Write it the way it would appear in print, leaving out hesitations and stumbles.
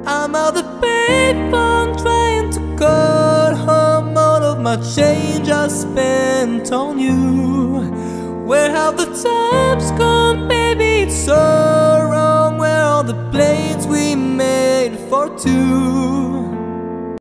I'm at the payphone trying to call home all of my change I spent on you. Where have the times gone, baby, it's so wrong. Where are the planes we made for two?